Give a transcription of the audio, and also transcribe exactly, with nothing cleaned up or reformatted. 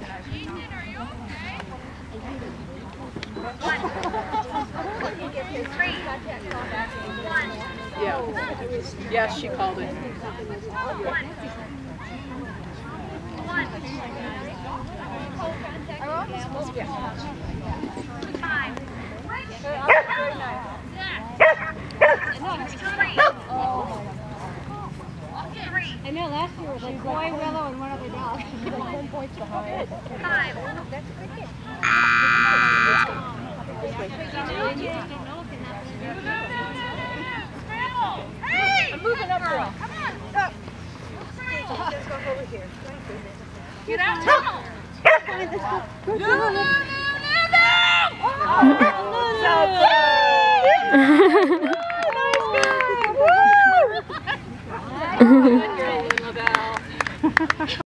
Yeah, yes, she called it. I know last year was like Boy, Willow, and one other dog. ten points behind. Five. That's a good kid. Hey! I'm moving up, girl. Come on. Up. Let's go over here. Get out. Tunnel. No, no, no, no, no. Nice. Good girl, Lavelle.